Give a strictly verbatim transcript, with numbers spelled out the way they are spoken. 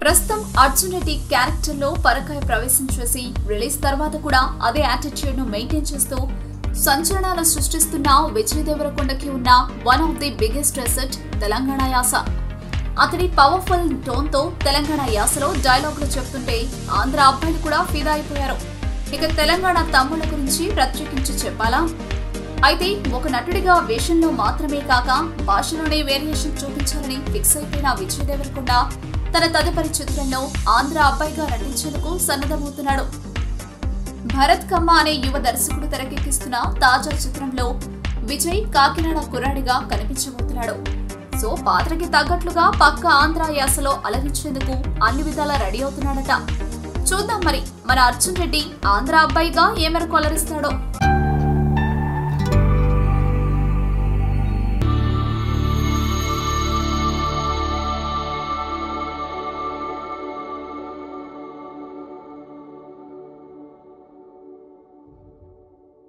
ప్రస్తుతం అర్జున్ రెడ్డి క్యారెక్టర్ లో పరకాయ ప్రవేశం చేసి రిలీజ్ తర్వాత కూడా అదే యాటిట్యూడ్ ను మెయింటైన్ చేస్తూ సంచలనాలు సృష్టిస్తున్న విజయ్ దేవరకొండకి ఉన్న one of the biggest asset Telangana యాస. అతడి పవర్ఫుల్ టోన్ తో తెలంగాణ యాసలో డైలాగులు చెప్తుంటే ఆంధ్ర అబ్బాయిలు కూడా ఫిదా అయిపోయారు. ఇక తెలంగాణ తమ్ముళ్ల గురించి ప్రత్యేకించి చెప్పాలా? అయితే ఒక నటుడిగా వేషంలో మాత్రమే కాక భాషలోనే వేరియేషన్ చూపించాలని ఫిక్స్ అయిపోయిన విజయ్ దేవరకొండ తన తదుపరి చిత్రంలో ఆంధ్ర అబ్బాయిగా నటించేందుకు సన్నద్ధమవుతున్నాడు. భరత్ కమ్మ అనే యువ దర్శకుడు తెరకెక్కిస్తున్న తాజా చిత్రంలో విజయ్ కాకినాడ కుర్రాడిగా కనిపించబోతున్నాడు. సో పాత్రకి తగ్గట్లుగా పక్క ఆంధ్ర యాసలో అలరించేందుకు అన్ని విధాలా రెడీ అవుతున్నాడట. చూద్దాం మరి మన అర్జున్ రెడ్డి ఆంధ్ర అబ్బాయిగా ఏ మేరకు అలరిస్తాడో.